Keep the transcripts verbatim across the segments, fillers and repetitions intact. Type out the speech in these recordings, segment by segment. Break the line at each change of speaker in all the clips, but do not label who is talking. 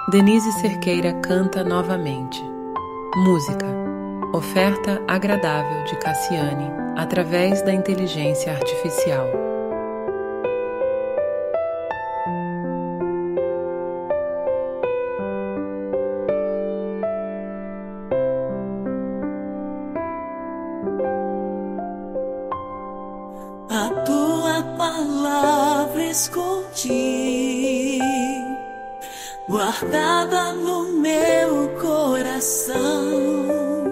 Denise Cerqueira canta novamente. Música. Oferta agradável de Cassiane através da inteligência artificial.
A tua palavra escondi, guardada no meu coração,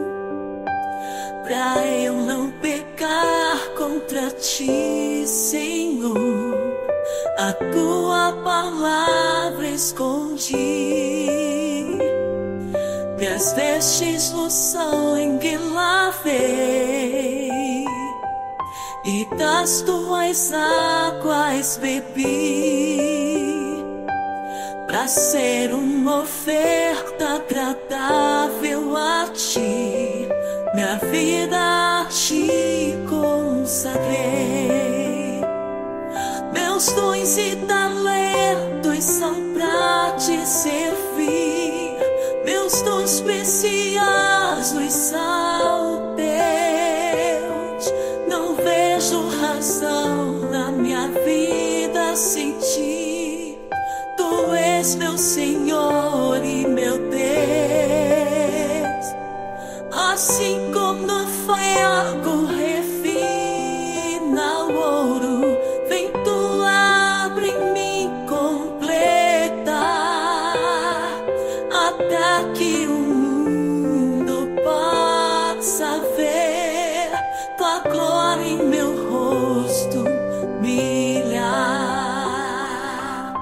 pra eu não pecar contra ti, Senhor. A tua palavra escondi, minhas vestes no sangue lavei, e das tuas águas bebi, pra ser uma oferta agradável a ti. Minha vida a ti consagrei, meus dons e talentos são pra te servir, meus dons preciosos são teus. Não vejo razão na minha vida sem ti. Tu és meu Senhor e meu Deus. Assim como no fogo refina o ouro, vem tu abre em mim completa, até que o mundo possa ver tua glória em meu rosto brilhar.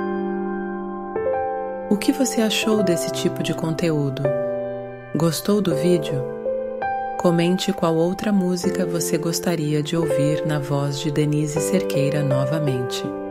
O que você achou desse tipo de conteúdo? Gostou do vídeo? Comente qual outra música você gostaria de ouvir na voz de Denise Cerqueira novamente.